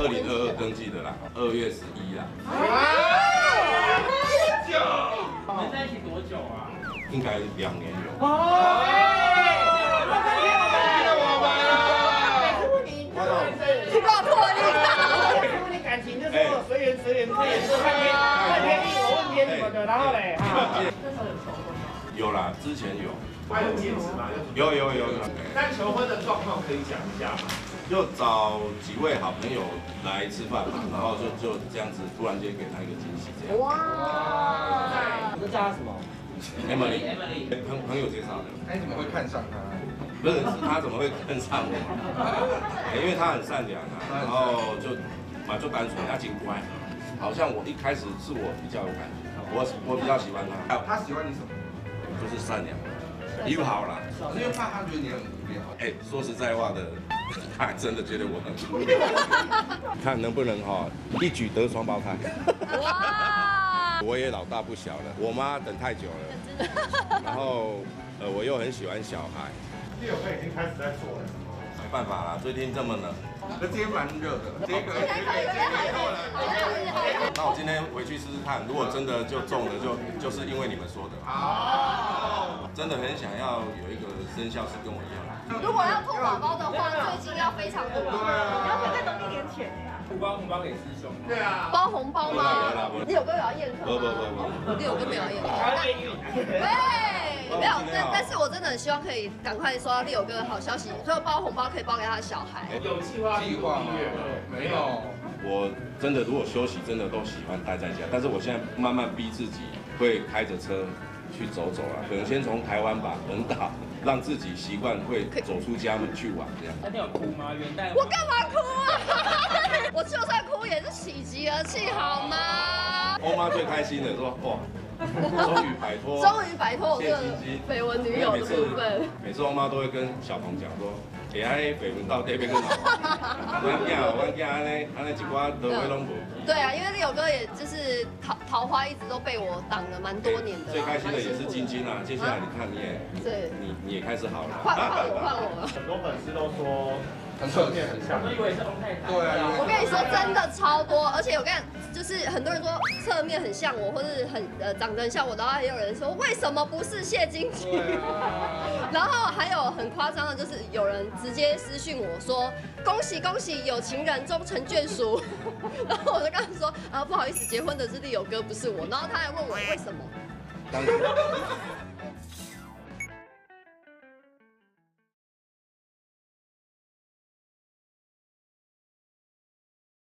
2022登记的啦，2月11啦。 久，你们在一起多久啊？ 应该2年有。 去告破例。 问你感情就是随缘，看天意，我问天什么的，然后嘞， 那时候有求婚吗？ 有啦，之前有。 还有戒指吗？ 有。 但求婚的状况可以讲一下吗？ 就找几位好朋友来吃饭嘛，然后就这样子，突然间给他一个惊喜，这样。 哇！ 你都叫他什么 Emily， 朋友介绍的。 哎，你怎么会看上他？ 不是，是他怎么会跟上我？因为他很善良啊，然后就单纯，他挺乖。好像我一开始是我比较有感觉，我比较喜欢他。 他喜欢你什么？ 就是善良，友好啦。 因为怕他觉得你很无聊。 哎，说实在话的，他还真的觉得我很无聊。看能不能一举得双胞胎。 哇！ 我也老大不小了，我妈等太久了，然后我又很喜欢小孩。 第2个已经开始在做了。 没办法啦，最近这么冷。 那今天蛮热的，这个那我今天回去试试看，如果真的就中了，就是因为你们说的。真的很想要有一个生肖是跟我一样。 如果要兔宝宝的话，最近要非常多。你要在农历年前呀。 不包红包给师兄。 对啊。 包红包吗？你有个有要验课吗？ 不， 你有个没有要验课？ 还要验孕。 对，没有，但是我真的很希望可以赶快收到Leo哥的好消息，所以包红包可以包给他的小孩。 有计划吗？ 没有。 我真的如果休息，真的都喜欢待在家，但是我现在慢慢逼自己，会开着车去走走啦，可能先从台湾吧，本岛，让自己习惯会走出家门去玩这样。 那天有哭吗？元旦？ 我干嘛哭啊？我就算哭也是喜极而泣，好吗？ 欧妈最开心的说，哇，终于摆脱我这个绯闻女友的部分。 每次欧妈都会跟小童讲说，哎，绯闻到底变更好。我囝安尼一寡都会拢无。 对啊，因为Leo哥也就是桃花一直都被我挡了蛮多年的。 最开心的也是晶晶啊，接下来你看你也开始好了。 换我了。 很多粉丝都说很侧面很像。 我以为是翁太太。 对啊。 我跟你说，真的超多，而且我跟你就是很多人说侧面很像我，或是长得很像我，然后也有人说为什么不是谢金鸡？然后还有很夸张的，就是有人直接私讯我说恭喜恭喜，有情人终成眷属。然后我就跟他说不好意思，结婚的是Leo哥，不是我。然后他还问我为什么。